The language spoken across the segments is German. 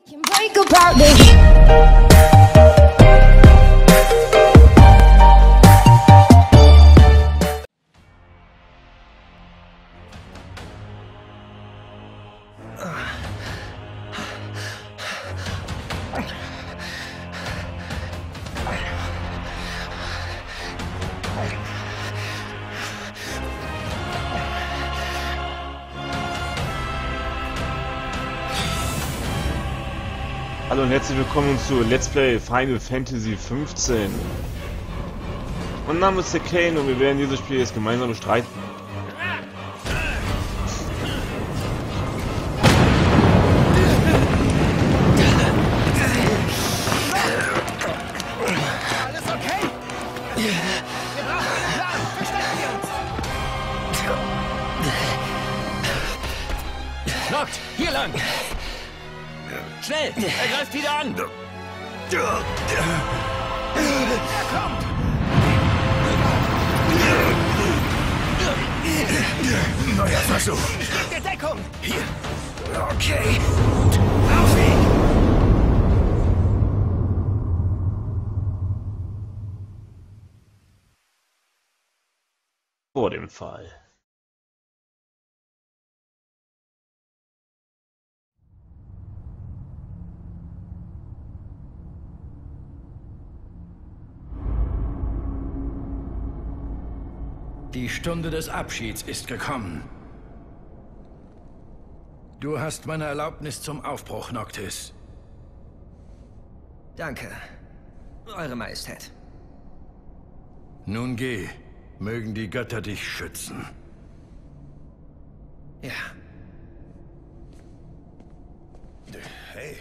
Can break apart the Hallo und herzlich willkommen zu Let's Play Final Fantasy 15. Mein Name ist der Kane und wir werden dieses Spiel jetzt gemeinsam bestreiten. Alles okay? Wir brauchen einen Plan. Verstecken wir uns. Lockt, hier lang. Schnell, er greift wieder an. Er kommt. Neuer Versuch. Ich gebe dir Deckung. Hier. Okay. Auf ihn. Vor dem Fall. Die Stunde des Abschieds ist gekommen. Du hast meine Erlaubnis zum Aufbruch, Noctis. Danke, Eure Majestät. Nun geh. Mögen die Götter dich schützen. Ja. Hey.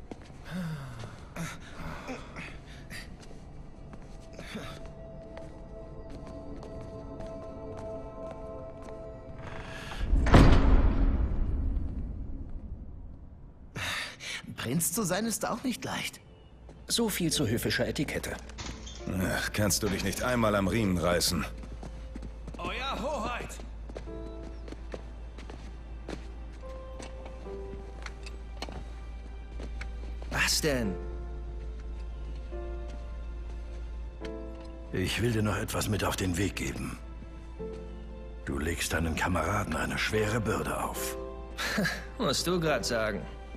Prinz zu sein ist auch nicht leicht. So viel zu höfischer Etikette. Ach, kannst du dich nicht einmal am Riemen reißen? Euer Hoheit! Was denn? Ich will dir noch etwas mit auf den Weg geben. Du legst deinen Kameraden eine schwere Bürde auf. Musst du grad sagen.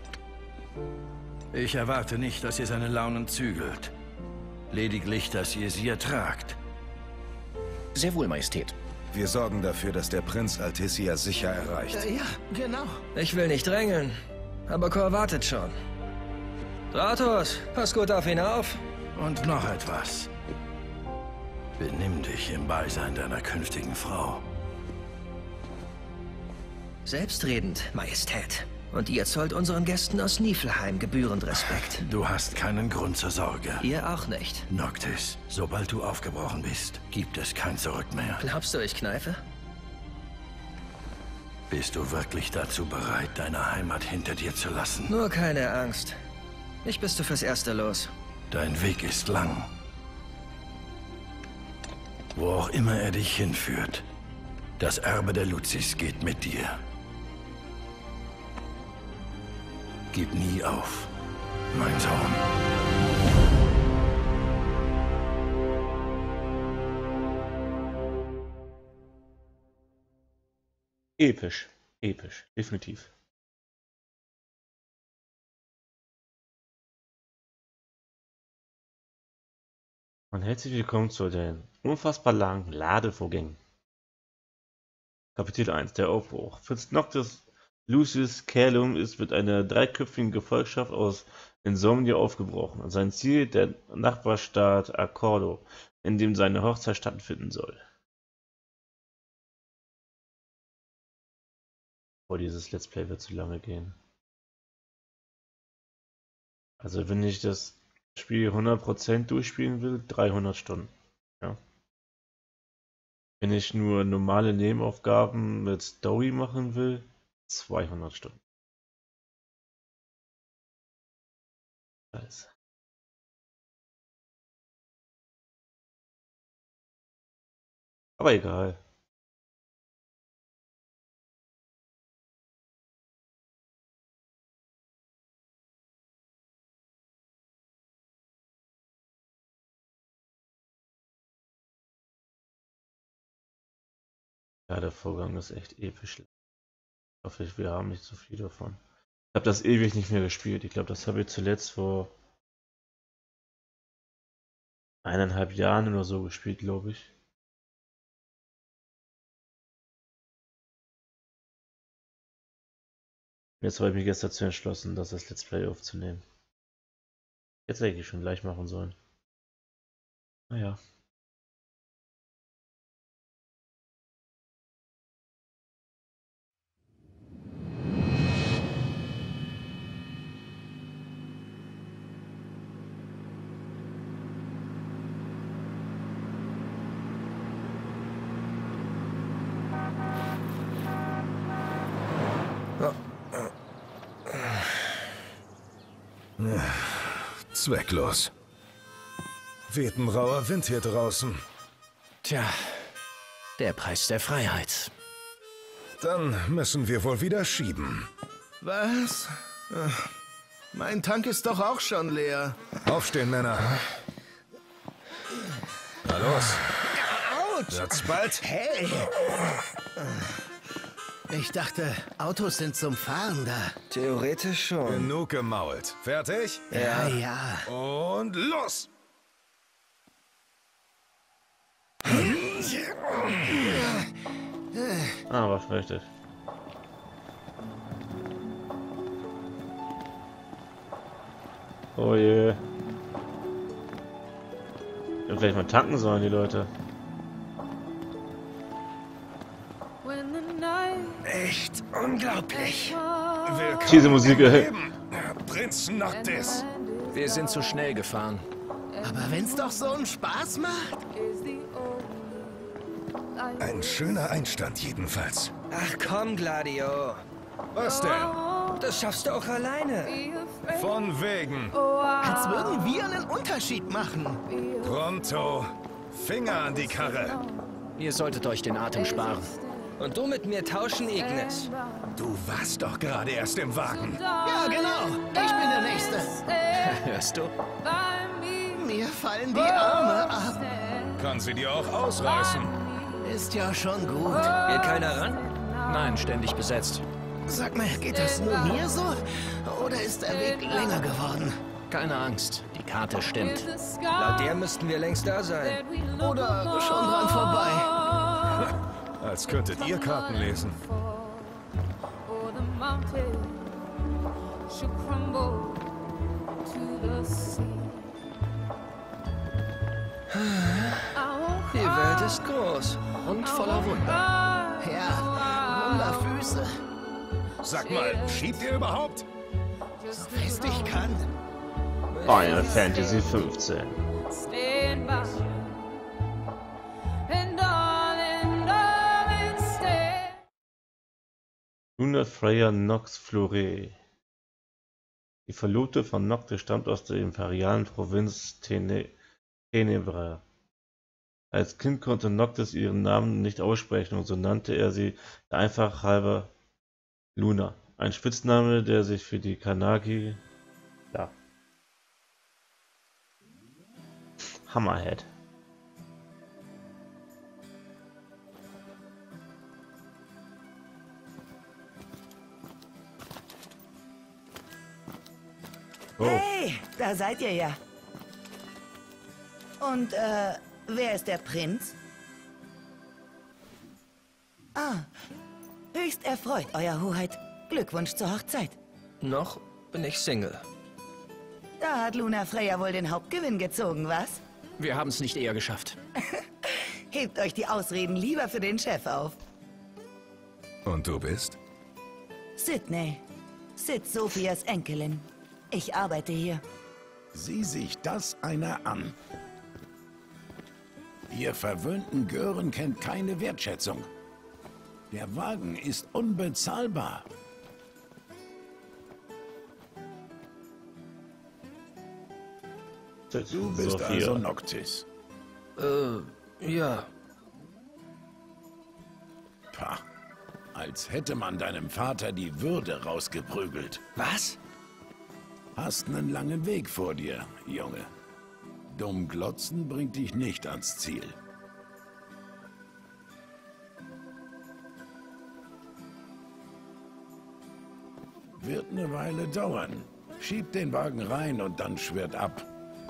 Ich erwarte nicht, dass ihr seine Launen zügelt. Lediglich, dass ihr sie ertragt. Sehr wohl, Majestät. Wir sorgen dafür, dass der Prinz Altissia sicher erreicht. Ja, genau. Ich will nicht drängeln, aber Kor wartet schon. Stratos, pass gut auf ihn auf. Und noch etwas. Benimm dich im Beisein deiner künftigen Frau. Selbstredend, Majestät. Und ihr zollt unseren Gästen aus Niflheim gebührend Respekt. Du hast keinen Grund zur Sorge. Ihr auch nicht. Noctis, sobald du aufgebrochen bist, gibt es kein Zurück mehr. Glaubst du, ich kneife? Bist du wirklich dazu bereit, deine Heimat hinter dir zu lassen? Nur keine Angst. Ich bist du fürs Erste los. Dein Weg ist lang. Wo auch immer er dich hinführt, das Erbe der Luzis geht mit dir. Gib nie auf, mein Sohn. Episch. Episch. Definitiv. Und herzlich willkommen zu den unfassbar langen Ladevorgängen. Kapitel 1. Der Aufbruch. Fritz Noctis Lucius Caelum ist mit einer dreiköpfigen Gefolgschaft aus Insomnia aufgebrochen, an sein Ziel der Nachbarstaat Accordo, in dem seine Hochzeit stattfinden soll. Oh, dieses Let's Play wird zu lange gehen. Also wenn ich das Spiel 100% durchspielen will, 300 Stunden. Ja. Wenn ich nur normale Nebenaufgaben mit Story machen will, 200 Stunden. Scheiße. Aber egal. Ja, der Vorgang ist echt episch. Ich hoffe, wir haben nicht so viel davon. Ich habe das ewig nicht mehr gespielt. Ich glaube, das habe ich zuletzt vor 1,5 Jahren oder so gespielt, glaube ich. Jetzt habe ich mich gestern dazu entschlossen, das als Let's Play aufzunehmen. Jetzt hätte ich schon gleich machen sollen. Naja. Zwecklos. Weht ein rauer Wind hier draußen. Tja, der Preis der Freiheit. Dann müssen wir wohl wieder schieben. Was? Mein Tank ist doch auch schon leer. Aufstehen, Männer. Na los. Autsch! Wird's bald? Hey! Ich dachte, Autos sind zum Fahren da. Theoretisch schon. Genug gemault. Fertig? Ja. Und los! Ah, war richtig. Oh je. Ja, vielleicht mal tanken sollen die Leute. Echt unglaublich. Diese Musik, Prinz Noctis. Wir sind zu schnell gefahren. Aber wenn's doch so einen Spaß macht. Ein schöner Einstand jedenfalls. Ach komm, Gladio. Was denn? Das schaffst du auch alleine. Von wegen. Als würden wir einen Unterschied machen. Pronto. Finger an die Karre. Ihr solltet euch den Atem sparen. Und du mit mir tauschen, Ignis. Du warst doch gerade erst im Wagen. Ja, genau. Ich bin der Nächste. Hörst du? Mir fallen die Arme ab. Kann sie dir auch ausreißen. Ist ja schon gut. Geht keiner ran? Nein, ständig besetzt. Sag mal, geht das nur mir so? Oder ist der Weg länger geworden? Keine Angst, die Karte stimmt. Laut der müssten wir längst da sein. Oder schon dran vorbei? Als könntet ihr Karten lesen. Die Welt ist groß. Und voller Wunder. Ja, Wunderfüße. Sag mal, schiebt ihr überhaupt? So fest ich kann. Final Fantasy 15. Luna Freya Nox Flore. Die Verlobte von Noctis stammt aus der imperialen Provinz Tenebra. Als Kind konnte Noctis ihren Namen nicht aussprechen und so nannte er sie der Einfachheit halber Luna. Ein Spitzname, der sich für die Kanaki... Ja. Hammerhead. Oh. Hey, da seid ihr ja. Und, wer ist der Prinz? Ah, höchst erfreut, Euer Hoheit. Glückwunsch zur Hochzeit. Noch bin ich Single. Da hat Luna Freya wohl den Hauptgewinn gezogen, was? Wir haben es nicht eher geschafft. Hebt euch die Ausreden lieber für den Chef auf. Und du bist? Sydney. Sid Sophias Enkelin. Ich arbeite hier. Sieh sich das einer an. Ihr verwöhnten Gören kennt keine Wertschätzung. Der Wagen ist unbezahlbar. Du bist also Noctis. Ja. Pah, als hätte man deinem Vater die Würde rausgeprügelt. Was? Hast einen langen Weg vor dir, Junge. Dumm glotzen bringt dich nicht ans Ziel. Wird eine Weile dauern. Schiebt den Wagen rein und dann schwirrt ab.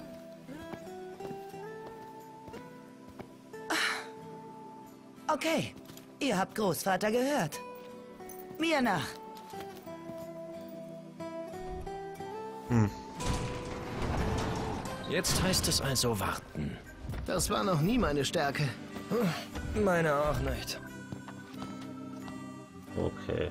Okay, ihr habt Großvater gehört. Mir nach. Jetzt heißt es also warten. Das war noch nie meine Stärke. Meine auch nicht. Okay.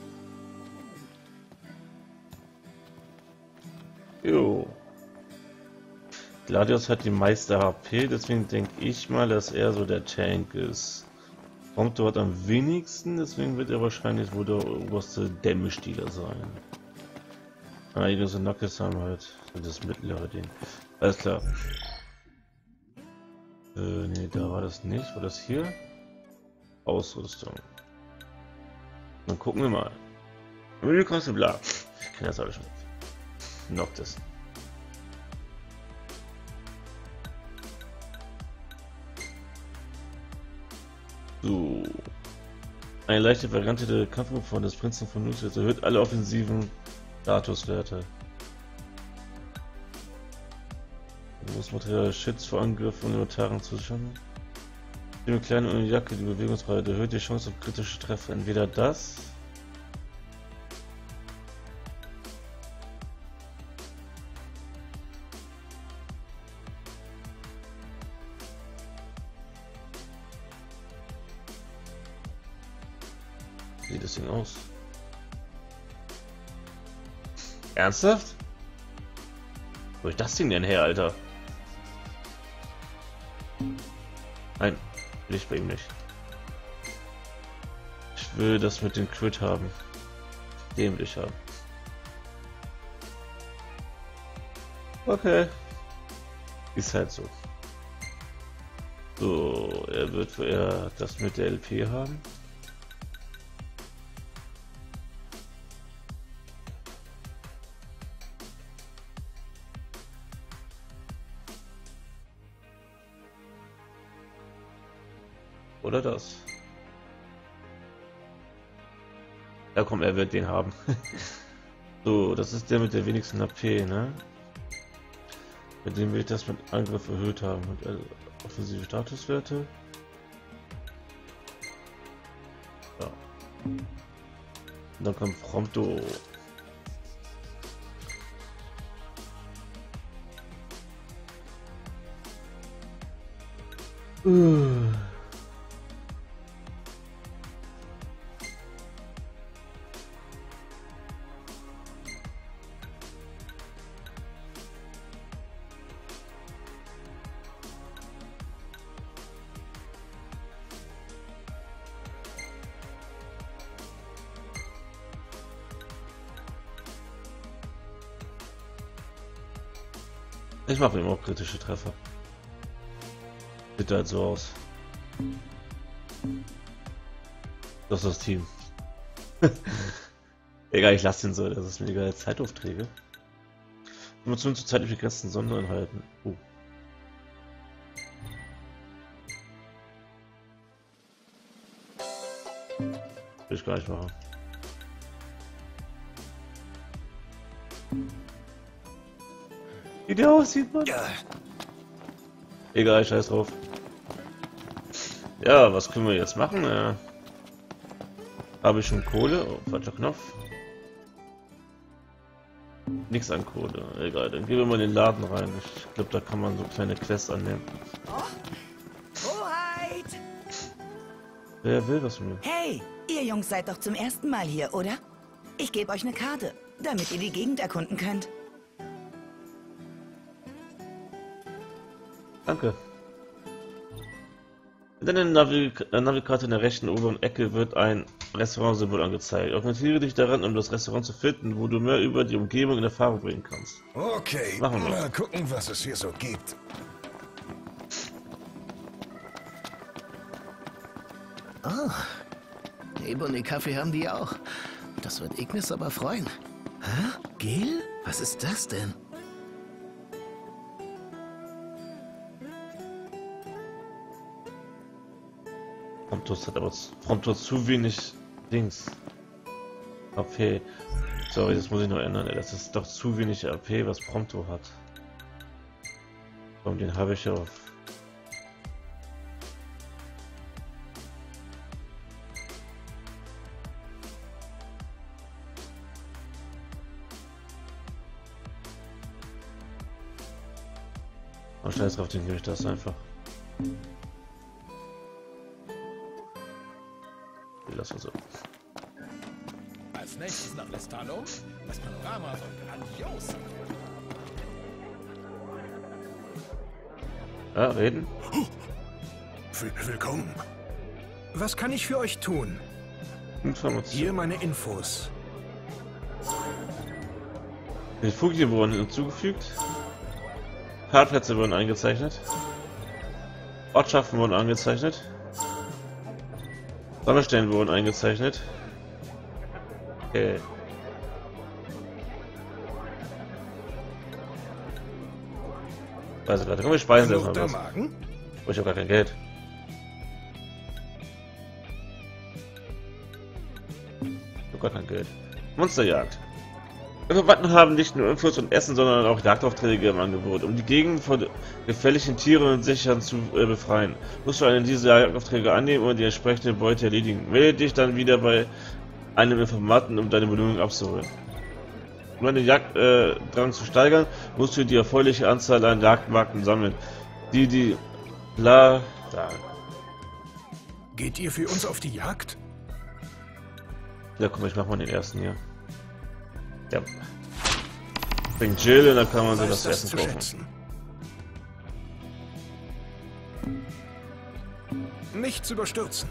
Jo. Gladius hat die meiste HP, deswegen denke ich mal, dass er so der Tank ist. Prompto hat am wenigsten, deswegen wird er wahrscheinlich wohl der oberste Damage-Dealer sein. Einige so Knuckles haben halt das mittlere Ding. Alles klar. Ne, da war das nicht. War das hier? Ausrüstung. Dann gucken wir mal. Willkommen, bla. Ich kenne das alles schon. Noctis. So. Eine leichte Variante der Kampfform des Prinzen von Lucius erhöht alle offensiven Statuswerte. Großmaterial schützt vor Angriffen und Inventaren zu schaffen. Die kleine ohne Jacke, die Bewegungsfreiheit erhöht die Chance auf kritische Treffer. Entweder das. Wie sieht das Ding aus? Ernsthaft? Wo ist das Ding denn her, Alter? Nein, will ich bei ihm nicht. Ich will das mit dem Crit haben. Den will ich haben. Okay. Ist halt so. So, er wird vorher das mit der LP haben. Oder das. Ja komm, er wird den haben. So, das ist der mit der wenigsten HP, ne? Mit dem will ich das mit Angriff erhöht haben. Und offensive Statuswerte. Ja. Und dann kommt Prompto. Ich mache ihm auch kritische Treffer. Sieht halt so aus. Das ist das Team. Egal, ich lasse den so, das ist mir egal. Zeitaufträge. Informationen zu zeitlich begrenzten Sondereinheiten. Oh. Will ich gar nicht machen. Wie der aussieht, Mann. Ja. Egal, scheiß drauf. Ja, was können wir jetzt machen? Habe ich schon Kohle? Oh, falscher Knopf. Nix an Kohle. Egal, dann gehen wir mal in den Laden rein. Ich glaube, da kann man so kleine Quests annehmen. Hoheit! Wer will was von mir? Hey, ihr Jungs seid doch zum ersten Mal hier, oder? Ich gebe euch eine Karte, damit ihr die Gegend erkunden könnt. Danke. In der Navikarte in der rechten oberen Ecke wird ein Restaurantsymbol angezeigt. Orientiere dich daran, um das Restaurant zu finden, wo du mehr über die Umgebung in Erfahrung bringen kannst. Okay, machen wir. Mal gucken, was es hier so gibt. Oh, Ebony Kaffee haben die auch. Das wird Ignis aber freuen. Hä? Gil? Was ist das denn? Prompto hat aber Prompto zu wenig Dings. Okay. Sorry, das muss ich noch ändern, ey. Das ist doch zu wenig AP, was Prompto hat. Komm, den habe ich auf. Oh, scheiß drauf, den gebe ich das einfach. Lass mal so. Als nächstes nach Lestalum. Das Panorama soll grandios sein. Ja, reden. Willkommen. Was kann ich für euch tun? Information. Hier meine Infos. Die Fugien wurden hinzugefügt. Parkplätze wurden eingezeichnet. Ortschaften wurden angezeichnet. Sammelstellen wurden eingezeichnet. Okay. Also Leute, komm, wir speisen erstmal was. Oh, ich habe gar kein Geld. Ich habe gar kein Geld. Monsterjagd. Verwandten haben nicht nur Infos und Essen, sondern auch Jagdaufträge im Angebot, um die Gegend von gefährlichen Tieren und Sichern zu befreien. Musst du einen dieser Jagdaufträge annehmen und die entsprechende Beute erledigen. Melde dich dann wieder bei einem Informanten, um deine Belohnung abzuholen. Um deinen Jagddrang zu steigern, musst du die erforderliche Anzahl an Jagdmarken sammeln, die bla sagen. Geht ihr für uns auf die Jagd? Ja, komm, ich mach mal den ersten hier. Ja. Bringt Jill und dann kann man sich das Essen kaufen. Nichts überstürzen.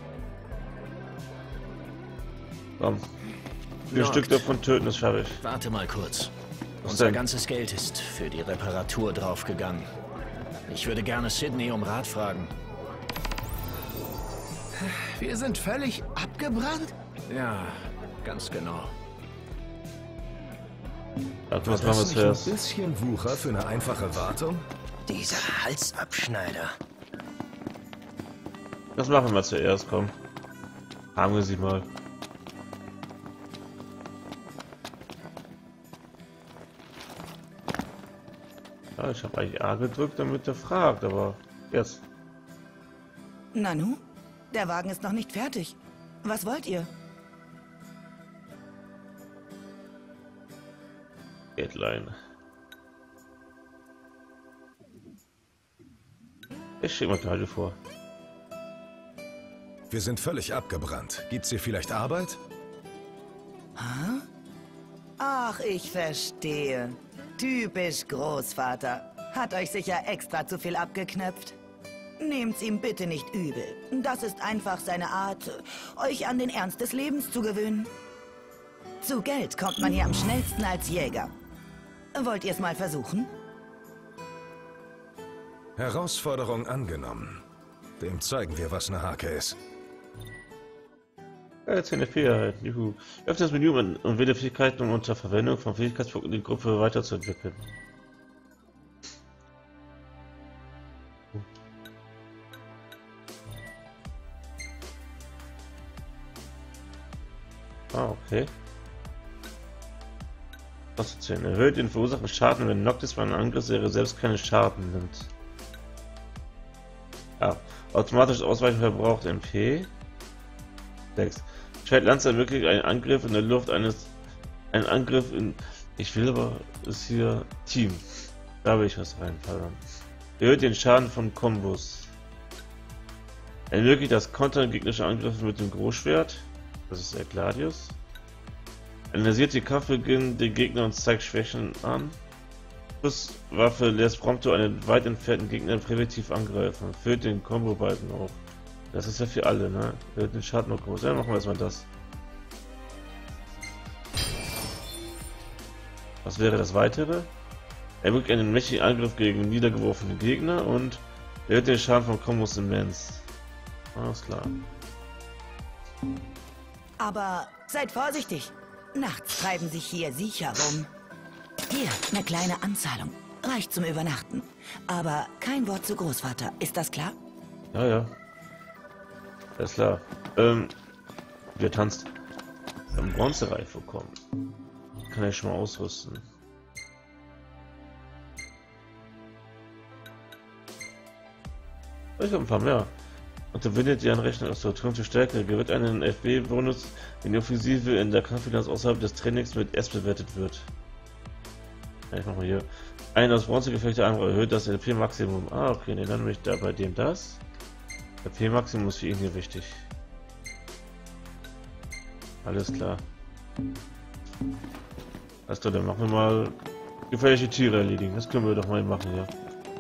Komm. 4 Stück davon töten, das schaffe ich. Warte mal kurz. Was Unser denn? ganzes Geld ist für die Reparatur draufgegangen. Ich würde gerne Sydney um Rat fragen. Wir sind völlig abgebrannt? Ja, ganz genau. Also, was machen wir zuerst? Ein bisschen Wucher für eine einfache Wartung? Dieser Halsabschneider. Das machen wir zuerst, komm. Haben wir sie mal. Ja, ich habe eigentlich A gedrückt, damit er fragt, aber jetzt. Nanu, der Wagen ist noch nicht fertig. Was wollt ihr? Deadline. Ich schicke mal gerade vor. Wir sind völlig abgebrannt. Gibt's hier vielleicht Arbeit? Hä? Ach, ich verstehe. Typisch Großvater. Hat euch sicher extra zu viel abgeknöpft. Nehmt's ihm bitte nicht übel. Das ist einfach seine Art, euch an den Ernst des Lebens zu gewöhnen. Zu Geld kommt man hier am schnellsten als Jäger. Wollt ihr es mal versuchen? Herausforderung angenommen. Dem zeigen wir, was eine Hake ist. Jetzt eine Fähigkeit. Juhu. Öffne das Menü und wähle Fähigkeiten, um unter Verwendung von Fähigkeitspunkten die Gruppe weiterzuentwickeln. Ah, okay. Konstitution. Erhöht den verursachten Schaden, wenn Noctis bei einer Angriffsserie selbst keine Schaden nimmt. Ja. Automatisches Ausweichen verbraucht MP. 6. Schwertlanze ermöglicht einen Angriff in der Luft einen Angriff in. Ich will aber ist hier Team. Da will ich was reinfallen. Erhöht den Schaden von Kombos. Ermöglicht das Kontern gegnerischer Angriffe mit dem Großschwert. Das ist der Gladius. Analysiert die Kampfbeginn der Gegner und zeigt Schwächen an. Schusswaffe lässt Prompto einen weit entfernten Gegner präventiv angreifen. Füllt den Combo-Balken auf. Das ist ja für alle, ne? Erhöht den Schaden noch groß. Ja, machen wir erstmal das. Was wäre das weitere? Ermöglicht einen mächtigen Angriff gegen niedergeworfene Gegner und erhöht den Schaden von Kombos immens. Alles klar. Aber seid vorsichtig. Nachts treiben sich hier Siecher rum. Hier, eine kleine Anzahlung. Reicht zum Übernachten. Aber kein Wort zu Großvater. Ist das klar? Ja, ja. Alles klar. Wir tanzt. Im Bronzereif vorkommen. kann ich schon mal ausrüsten. Ich habe ein paar mehr. Unterbindet ihren Rechner aus der zu Stärke, gewinnt einen FB-Bonus, wenn die Offensive in der Kampfbilanz außerhalb des Trainings mit S bewertet wird. Ja, ich mach mal hier. Ein aus Bronze gefechter Angreifer erhöht das LP-Maximum. Ah, okay, ne, dann nehme ich da bei dem das. LP-Maximum ist für ihn hier wichtig. Alles klar. Also, dann machen wir mal gefährliche Tiere erledigen. Das können wir doch mal machen, ja.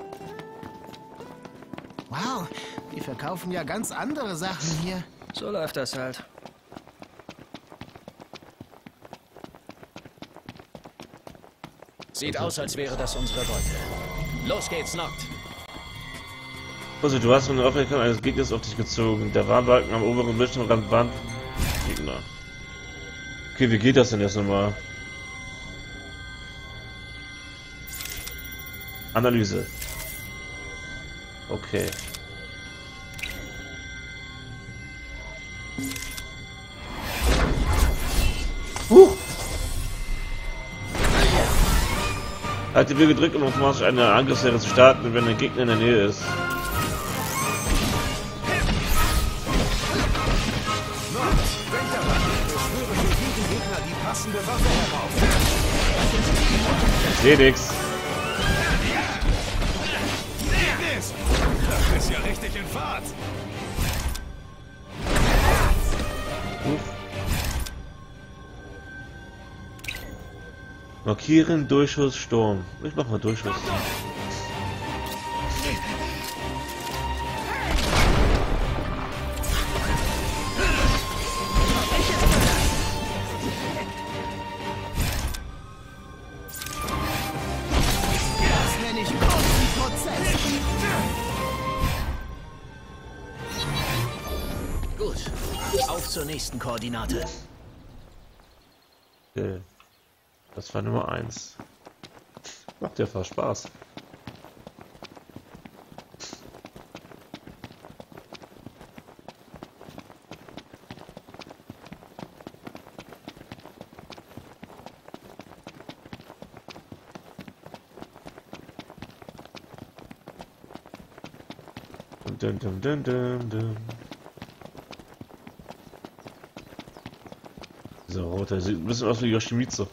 Wow, die verkaufen ja ganz andere Sachen hier. So läuft das halt. Sieht aus, als wäre das unsere Beute. Los geht's, Noct. Also, du hast von der Aufmerksamkeit eines Gegners auf dich gezogen. Der Warnbalken am oberen Bildschirmrand warnt Gegner. Okay, wie geht das denn jetzt nochmal? Analyse. Okay. Halte B gedrückt, um automatisch eine Angriffsserie zu starten, wenn ein Gegner in der Nähe ist. Ich seh nix. Das ist ja richtig in Fahrt. Markieren, Durchschuss, Sturm. Ich mach mal Durchschuss. Das nenne ich großen Prozess. Gut, auf zur nächsten Koordinate. Okay. Das war Nummer 1. Macht ja fast Spaß. Dun, dun, dun, dun, dun. So, roter sieht ein bisschen aus wie Yoshimitsu.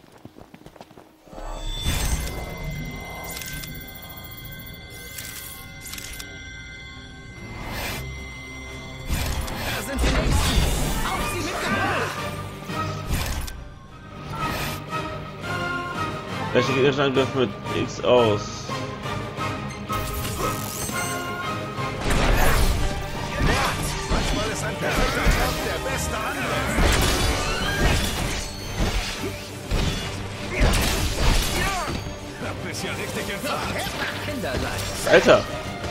Welche Gegnerangriff mit X aus? Manchmal ist ein perfekter Kampf der beste Angriff. Da bist ja richtig in Fahrt. Alter!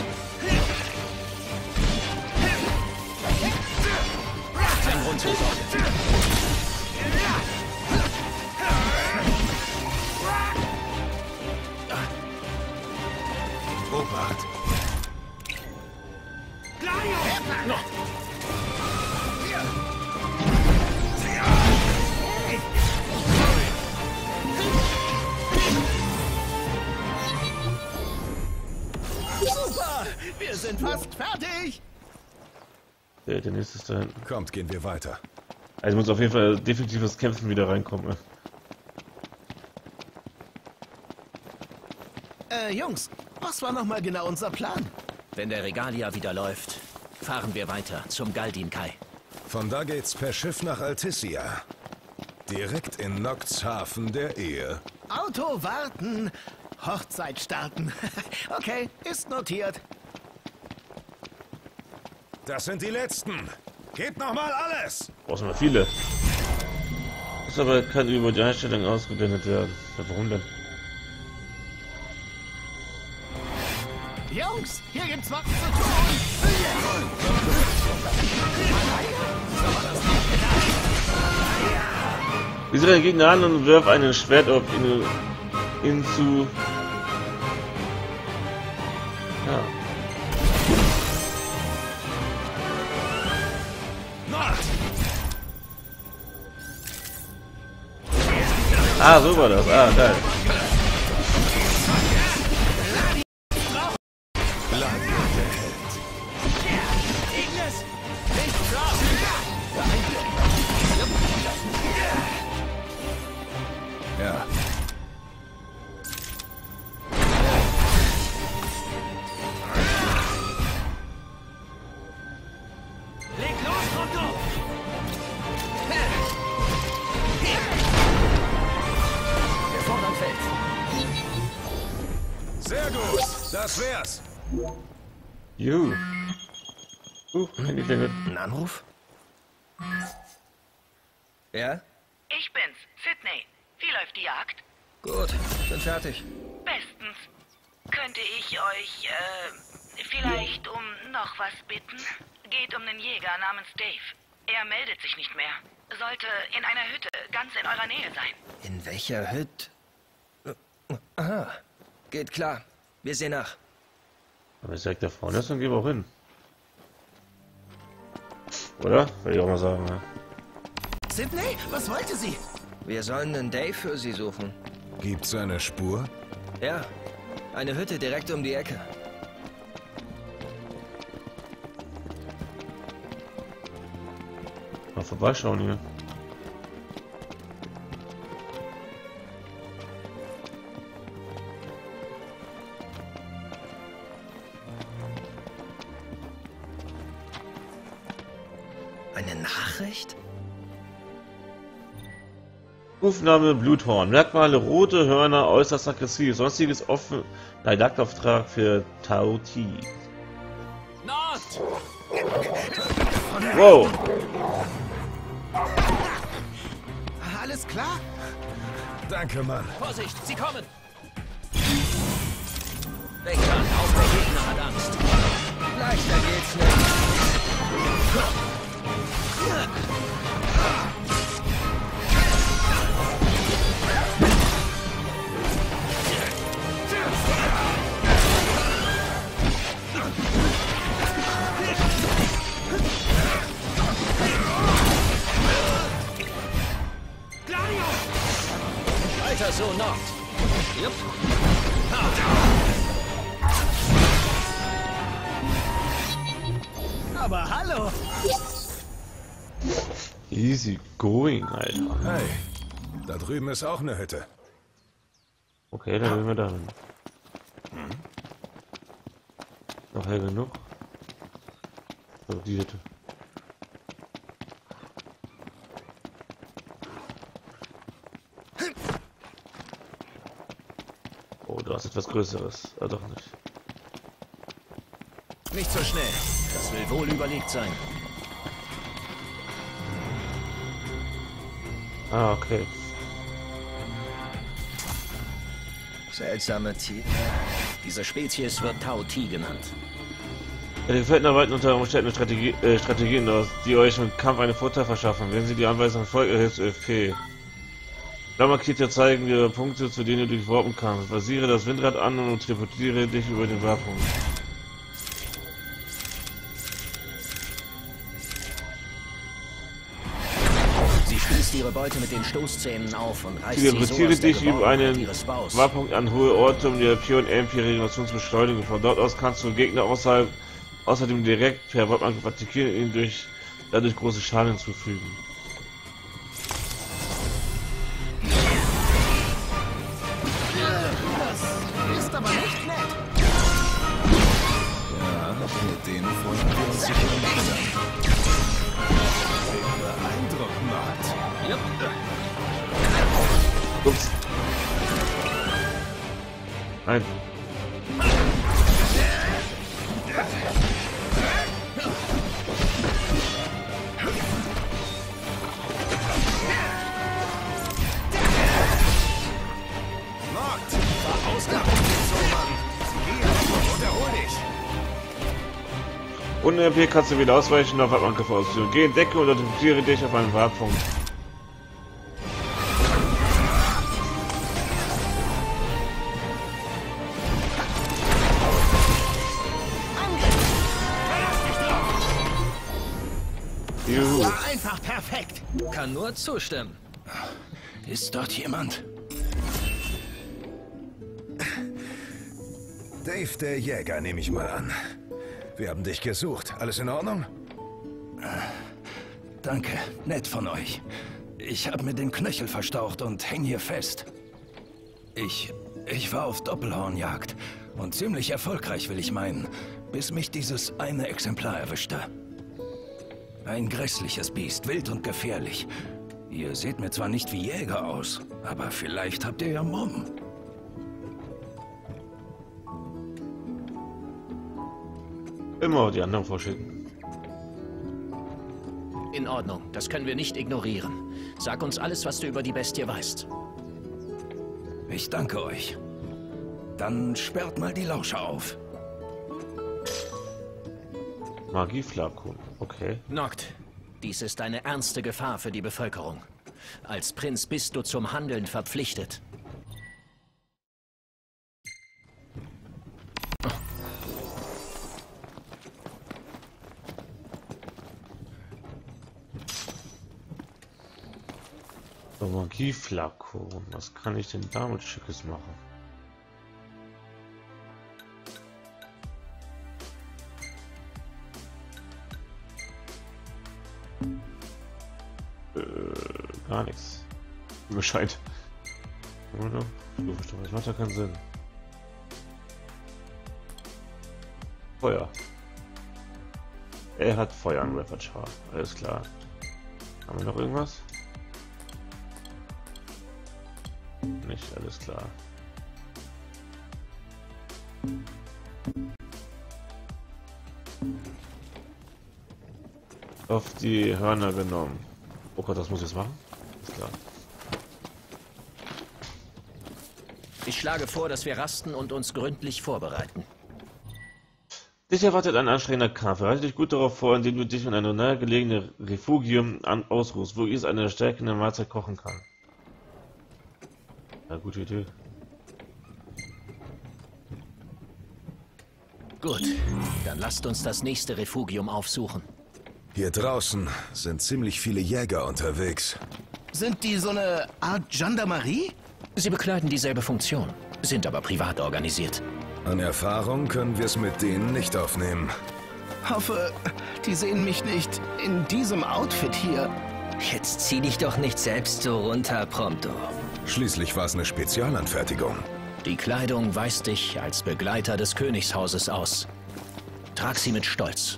Kein Grund zur Sorge. Obacht! Super, wir sind fast fertig. Okay, der nächste ist da hinten. Kommt, gehen wir weiter. Also muss auf jeden Fall definitives Kämpfen wieder reinkommen. Jungs, was war nochmal genau unser Plan? Wenn der Regalia wieder läuft, fahren wir weiter zum Galdin Kai. Von da geht's per Schiff nach Altissia. Direkt in Nocts Hafen der Ehe. Auto warten, Hochzeit starten. Okay, ist notiert. Das sind die letzten. Gebt nochmal alles! Brauchen wir viele. Das aber kann über die Einstellung ausgeblendet werden. Ja, warum denn? Jungs, hier gibt's was zu tun. Sieh deinen Gegner an und wirf ein Schwert auf ihn zu. Ja. Ah, so war das. Ah, geil. Ja. Leg los, Rocco! Der Vorhang fällt. Sehr gut. Das wär's. Juhu. Handy klingelt. Ein Anruf? Ja? Ich bin's, Sydney. Wie läuft die Jagd? Gut, bin fertig. Bestens. Könnte ich euch, vielleicht um noch was bitten? Geht um einen Jäger namens Dave. Er meldet sich nicht mehr. Sollte in einer Hütte ganz in eurer Nähe sein. In welcher Hütte? Aha. Geht klar. Wir sehen nach. Aber ich sag, da vorne ist, dann gehen wir auch hin. Oder? Würde ich auch mal sagen, ja. Sydney, was wollte sie? Wir sollen einen Dave für sie suchen. Gibt's eine Spur? Ja. Eine Hütte direkt um die Ecke. Mal vorbeischauen hier. Eine Nachricht? Rufname Bluthorn. Merkmale rote Hörner, äußerst aggressiv. Sonstiges offen. Nein, Jagdauftrag für Tao Ti. Nord! Wow! Alles klar? Danke, Mann. Vorsicht, sie kommen! Weg dann, auch der Gegner hat Angst. Leichter geht's nicht. Weiter so, Nord. Jupp. Aber hallo! Easy going, Alter. Hey, da drüben ist auch eine Hütte. Okay, dann gehen wir da hin. Noch hell genug. So, die Hütte. Oh, du hast etwas Größeres. Ah, doch nicht. Nicht so schnell. Das will wohl überlegt sein. Ah, okay. Seltsame Tiere. Diese Spezies wird Tao Ti genannt. Ja, die Gefährten arbeiten unter Umständen mit Strategien aus, die euch im Kampf einen Vorteil verschaffen. Wenn sie die Anweisung folgt, erhältst du FP. Da markiert zeigen dir Punkte, zu denen du dich warpen kannst. Basiere das Windrad an und teleportiere dich über den Warpunkt. Sie spießt ihre Beute mit den Stoßzähnen auf und reißt Teleportiere sie so aus der dich über Geborgenheit einen ihres Baus. Warpunkt an hohe Orte, um die Pure und MP-Regeneration zu beschleunigen. Von dort aus kannst du Gegner außerdem direkt per Warpangriff attackieren und ihnen dadurch große Schaden hinzufügen. Das ist aber nicht nett. Ja, mit denen freuen wir uns sicher nicht. Beeindruckend, Nord. Ups. Nein. Ohne MP kannst du wieder ausweichen auf Angriff ausführen. Geh in Deckung und identifiziere dich auf einen Warpunkt. War einfach perfekt. Kann nur zustimmen. Ist dort jemand? Dave, der Jäger, nehme ich mal an. Wir haben dich gesucht. Alles in Ordnung? Danke, nett von euch. Ich habe mir den Knöchel verstaucht und häng hier fest. Ich war auf Doppelhornjagd und ziemlich erfolgreich, will ich meinen, bis mich dieses eine Exemplar erwischte. Ein grässliches Biest, wild und gefährlich. Ihr seht mir zwar nicht wie Jäger aus, aber vielleicht habt ihr ja Mumm. Immer die anderen vorschicken. In Ordnung, das können wir nicht ignorieren. Sag uns alles, was du über die Bestie weißt. Ich danke euch. Dann sperrt mal die Lauscher auf. Magieflakon, okay. Noct, dies ist eine ernste Gefahr für die Bevölkerung. Als Prinz bist du zum Handeln verpflichtet. Magieflakon, was kann ich denn damit Schickes machen? Gar nichts. Bescheid. Oder? Das macht ja keinen Sinn. Feuer. Er hat Feuer im Repertoire. Alles klar. Haben wir noch irgendwas? Nicht, alles klar. Auf die Hörner genommen. Oh Gott, das muss ich jetzt machen? Ist klar. Ich schlage vor, dass wir rasten und uns gründlich vorbereiten. Dich erwartet ein anstrengender Kampf. Bereite dich gut darauf vor, indem du dich in einem nahegelegenen Refugium ausruhst, wo ich eine stärkende Mahlzeit kochen kann. Ja, gute Idee. Gut, dann lasst uns das nächste Refugium aufsuchen. Hier draußen sind ziemlich viele Jäger unterwegs. Sind die so eine Art Gendarmerie? Sie bekleiden dieselbe Funktion, sind aber privat organisiert. An Erfahrung können wir es mit denen nicht aufnehmen. Hoffe, die sehen mich nicht in diesem Outfit hier. Jetzt zieh dich doch nicht selbst so runter, Prompto. Schließlich war es eine Spezialanfertigung. Die Kleidung weist dich als Begleiter des Königshauses aus. Trag sie mit Stolz.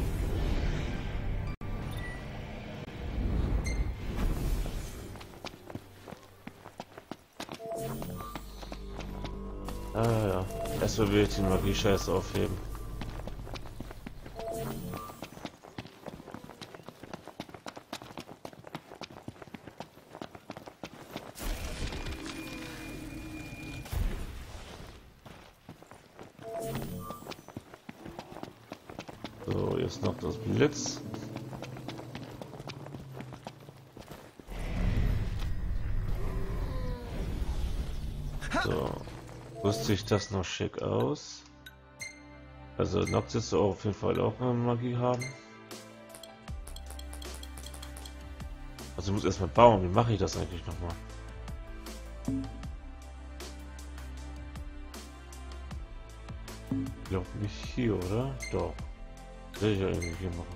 Ah ja, erstmal will ich die Magie-Scheiße aufheben. So, jetzt noch das Blitz. So, rüstet sich das noch schick aus. Also Noctis soll auf jeden Fall auch eine Magie haben. Also ich muss erstmal bauen. Wie mache ich das eigentlich nochmal? Ich glaube nicht hier, oder? Doch. Will ich ja irgendwie hier machen.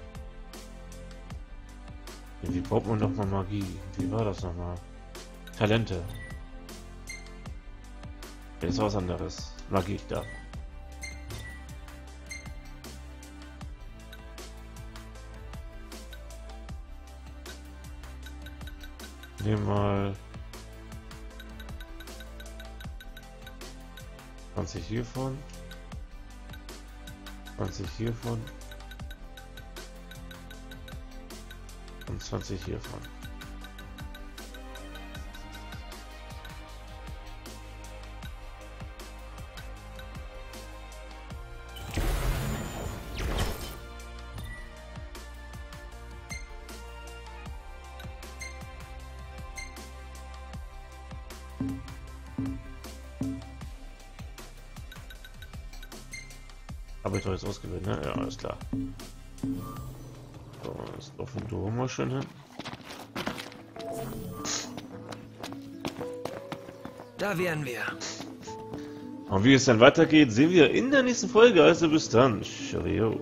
Wie baut man nochmal Magie? Wie war das nochmal? Talente. Das ist was anderes. Magie, da. Nehmen mal 20 hiervon. 20 hiervon. Und 20 hiervon. Habe ich doch jetzt ausgewählt, ne? Ja, alles klar. So, das laufen wir mal schön hin. Da wären wir. Und wie es dann weitergeht, sehen wir in der nächsten Folge. Also bis dann. Cheerio.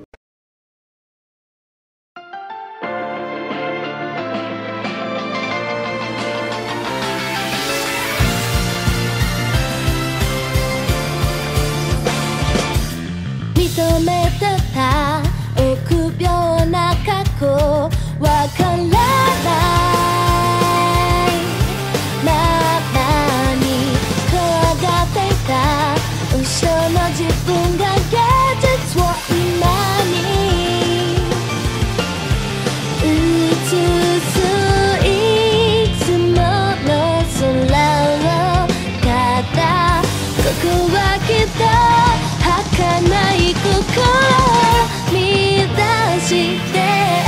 儚い心を乱して